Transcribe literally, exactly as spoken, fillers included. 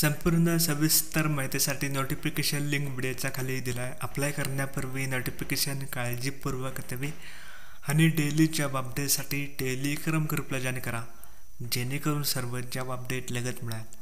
संपूर्ण सविस्तर माहितीसाठी नोटिफिकेशन लिंक व्हिडिओच्या खाली दिला आहे. अप्लाय करण्यापूर्वी नोटिफिकेशन काळजीपूर्वक वाचावे आणि डेली जॉब अपडेटसाठी टेलिग्राम ग्रुपला जॉइन करा, जेणेकरून सर्व जॉब अपडेट लगेच मिळेल.